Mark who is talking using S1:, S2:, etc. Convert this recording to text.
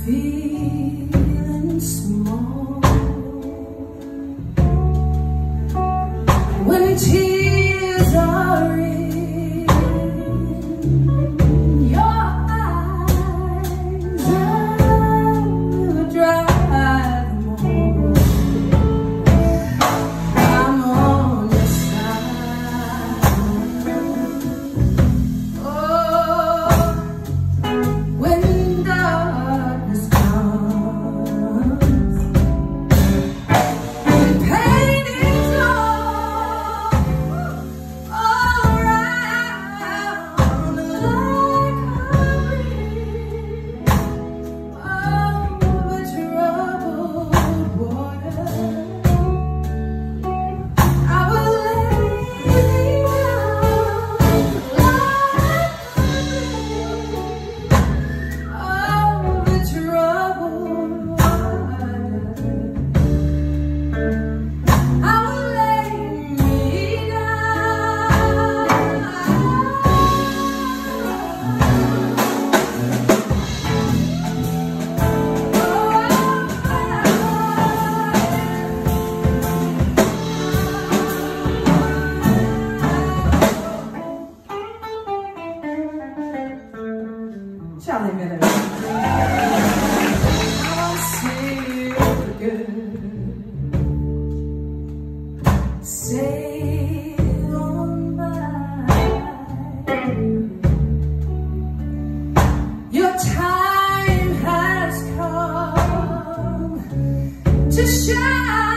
S1: feeling small when tears are in your eyes and dry them all. I'm on your side. Oh, when darkness comes and pain is all around like a breeze over troubled water, I will lay down over troubled water. I will lay me Charlie Miller. I'll see you again. Sail on by. Your time has come to shine.